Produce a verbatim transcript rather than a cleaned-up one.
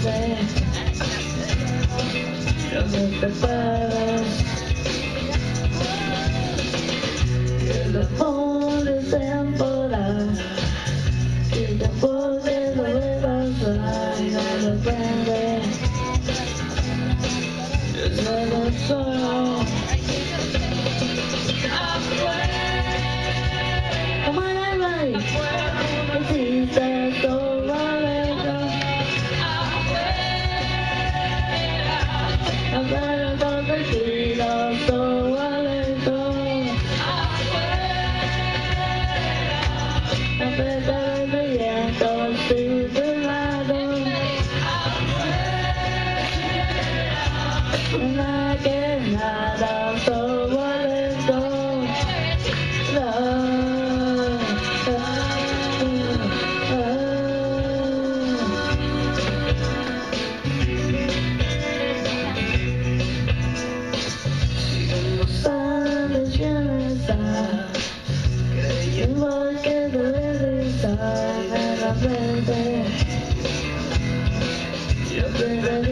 frente, yo me preparo, que el amor es temporal, que después de lo de pasar, no lo prende, yo solo soy. Come on, everybody! It's easy, so afuera todo perdido, todo lento. A pesar del viento, estoy cerrado. Nada que nada, todo lento. Creyendo que debe estar en la frente, yo te